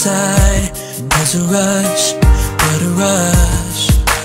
inside. There's a rush, what a rush.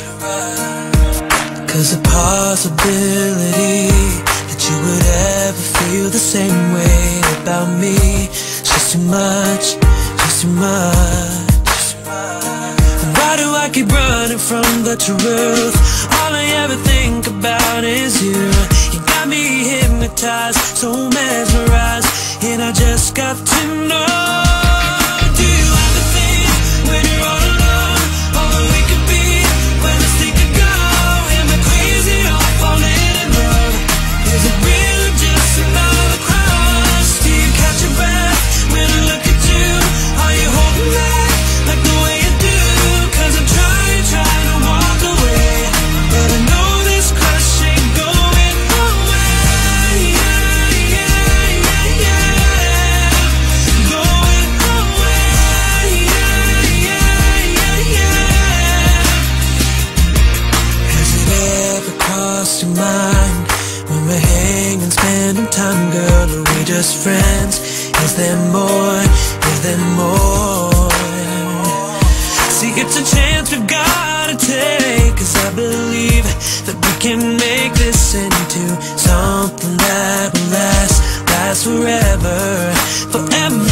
'Cause the possibility that you would ever feel the same way about me, it's just too much, just too much. Why do I keep running from the truth? All I ever think about is you. You got me hypnotized, so mesmerized, and I just got to know. Do you ever think when you're all alone, all that we could be, where this thing could go? Am I crazy or falling in love? Is it real or just another crush? Do you catch your breath when I look at you? Are you holding back like the way you do? 'Cause I'm trying to walk away, but I know this crush ain't going away. Yeah, yeah, yeah, yeah. Going away. Yeah, yeah, yeah, yeah. Has it ever crossed your mind when we're hanging, spending time, girl? Are we just friends? Is there more? Is there more? See, it's a chance we've gotta take, 'cause I believe that we can make this into something that will last forever, forever.